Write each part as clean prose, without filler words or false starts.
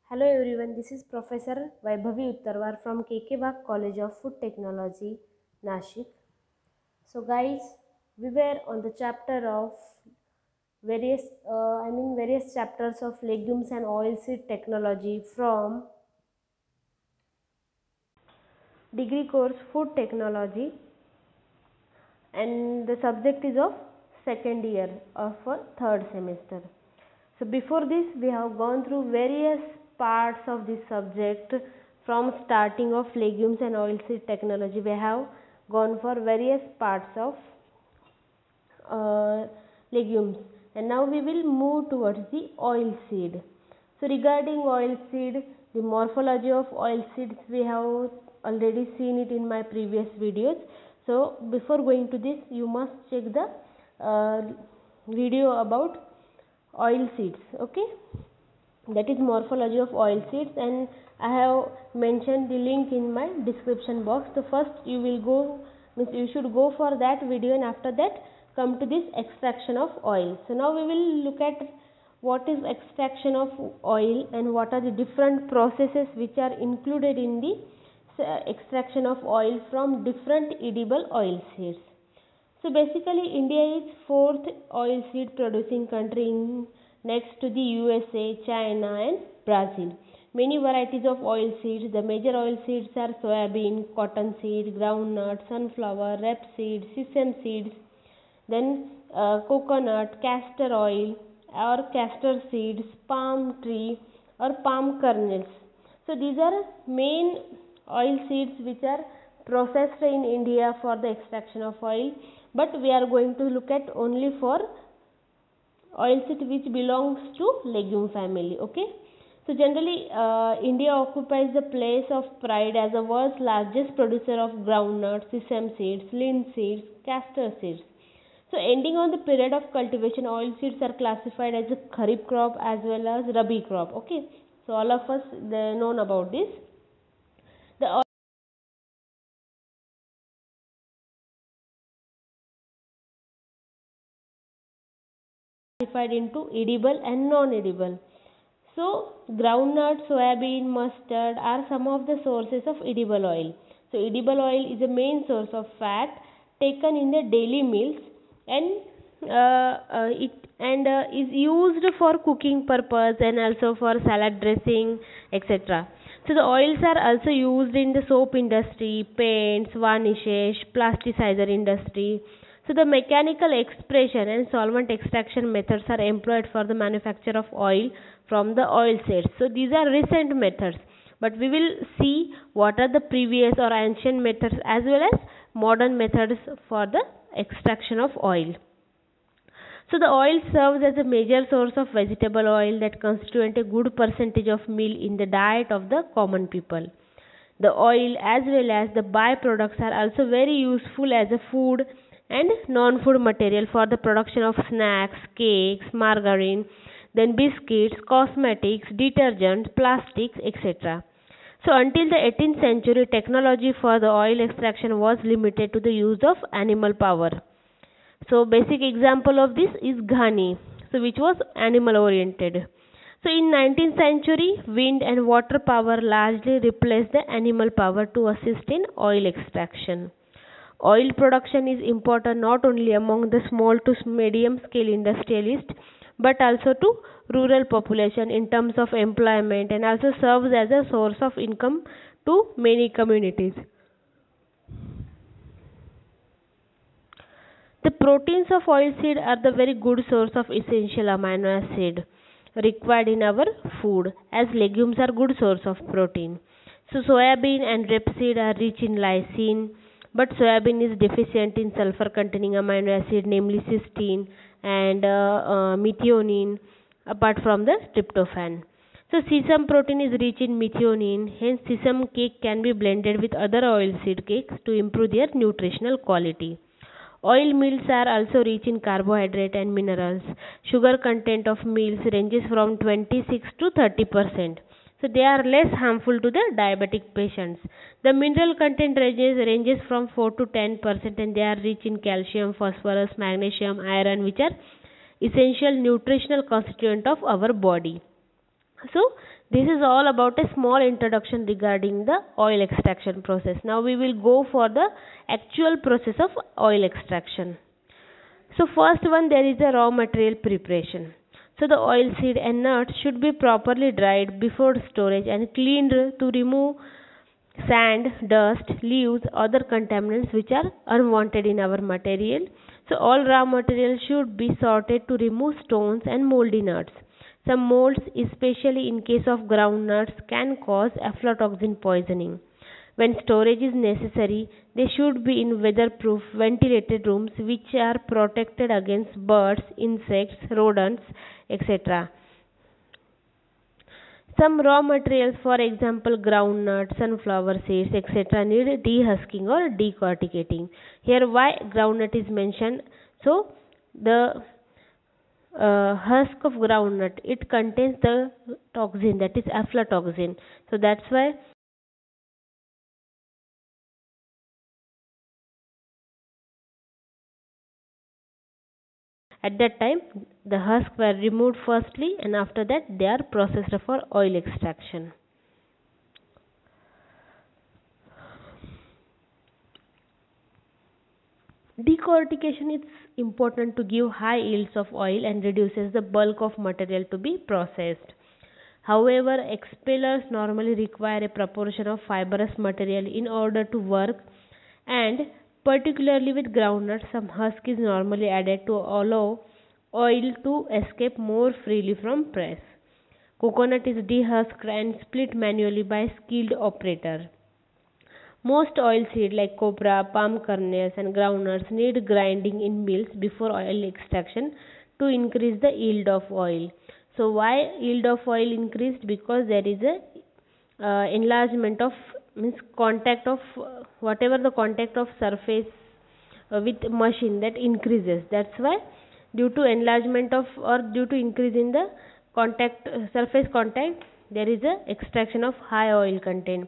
Hello everyone, this is Professor Vaibhavi Uttarwar from KK Bhag College of Food Technology, Nashik. So guys, we were on the chapter of various chapters of legumes and oilseed technology from degree course Food Technology, and the subject is of second year of a third semester. So before this we have gone through various parts of this subject from starting of legumes and oilseed technology. We have gone for various parts of legumes, and now we will move towards the oil seed. So regarding oil seed, the morphology of oil seeds we have already seen it in my previous videos. So before going to this, you must check the video about oil seeds. Okay, that is morphology of oil seeds, and I have mentioned the link in my description box. So first you will go, means you should go for that video, and after that come to this extraction of oil. So now we will look at what is extraction of oil and what are the different processes which are included in the extraction of oil from different edible oil seeds. So basically India is fourth oil seed producing country next to the USA, China and Brazil. Many varieties of oil seeds. The major oil seeds are soybean, cottonseed, groundnut, sunflower, rapeseed, sesame seeds, then coconut, castor oil or castor seeds, palm tree or palm kernels. So these are main oil seeds which are processed in India for the extraction of oil, but we are going to look at only for oilseed which belongs to legume family. Okay, so generally India occupies the place of pride as the world's largest producer of groundnuts, sesame seeds, linseeds, castor seeds. So ending on the period of cultivation, oil seeds are classified as a kharif crop as well as rabi crop. Okay, so all of us they known about this. The oil classified into edible and non-edible. So, groundnut, soybean, mustard are some of the sources of edible oil. So, edible oil is a main source of fat taken in the daily meals, and is used for cooking purpose and also for salad dressing, etc. So, the oils are also used in the soap industry, paints, varnishes, plasticizer industry. So the mechanical expression and solvent extraction methods are employed for the manufacture of oil from the oil seeds. So these are recent methods, but we will see what are the previous or ancient methods as well as modern methods for the extraction of oil. So the oil serves as a major source of vegetable oil that constitute a good percentage of meal in the diet of the common people. The oil as well as the byproducts are also very useful as a food and non-food material for the production of snacks, cakes, margarine, then biscuits, cosmetics, detergents, plastics, etc. So until the 18th century, technology for the oil extraction was limited to the use of animal power. So basic example of this is Ghani, so which was animal oriented. So in 19th century, wind and water power largely replaced the animal power to assist in oil extraction. Oil production is important not only among the small to medium scale industrialists but also to rural population in terms of employment, and also serves as a source of income to many communities. The proteins of oilseed are the very good source of essential amino acid required in our food, as legumes are good source of protein. So soybean and rapeseed are rich in lysine, but soybean is deficient in sulfur containing amino acid, namely cysteine and methionine, apart from the tryptophan. So sesame protein is rich in methionine, hence sesame cake can be blended with other oilseed cakes to improve their nutritional quality. Oil meals are also rich in carbohydrate and minerals. Sugar content of meals ranges from 26 to 30%. So they are less harmful to the diabetic patients. The mineral content ranges from 4 to 10%, and they are rich in calcium, phosphorus, magnesium, iron, which are essential nutritional constituent of our body. So this is all about a small introduction regarding the oil extraction process. Now we will go for the actual process of oil extraction. So first one, there is a raw material preparation. So the oil seed and nuts should be properly dried before storage and cleaned to remove sand, dust, leaves, other contaminants which are unwanted in our material. So all raw material should be sorted to remove stones and moldy nuts. Some molds, especially in case of ground nuts, can cause aflatoxin poisoning. When storage is necessary, they should be in weatherproof, ventilated rooms which are protected against birds, insects, rodents, etc. Some raw materials, for example groundnut, sunflower seeds, etc., need dehusking or decorticating. Here why groundnut is mentioned? So the husk of groundnut, it contains the toxin, that is aflatoxin. So that's why at that time the husks were removed firstly, and after that they are processed for oil extraction. Decortication is important to give high yields of oil and reduces the bulk of material to be processed. However, expellers normally require a proportion of fibrous material in order to work, and particularly with groundnuts, some husk is normally added to allow oil to escape more freely from press. Coconut is dehusked and split manually by a skilled operator. Most oilseed like copra, palm kernels and groundnuts need grinding in mills before oil extraction to increase the yield of oil. So why yield of oil increased? Because there is a enlargement of, means contact of whatever the contact of surface with machine, that increases. That's why due to enlargement of, or due to increase in the contact, surface contact, there is a extraction of high oil content.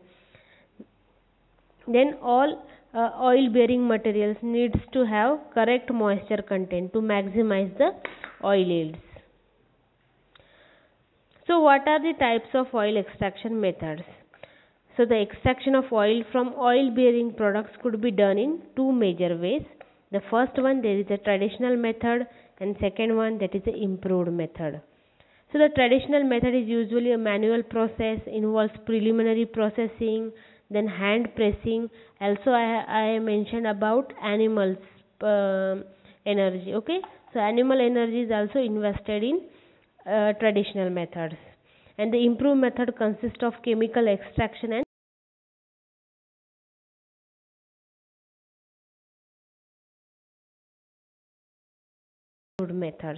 Then all oil bearing materials needs to have correct moisture content to maximize the oil yields. So what are the types of oil extraction methods? So the extraction of oil from oil bearing products could be done in two major ways. The first one, there is a traditional method, and second one, that is a improved method. So the traditional method is usually a manual process, involves preliminary processing, then hand pressing. Also I mentioned about animals energy. Okay, so animal energy is also invested in traditional methods. And the improved method consists of chemical extraction and improved methods.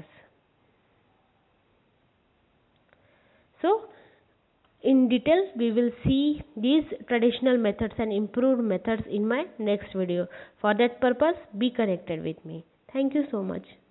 So in detail we will see these traditional methods and improved methods in my next video. For that purpose, be connected with me. Thank you so much.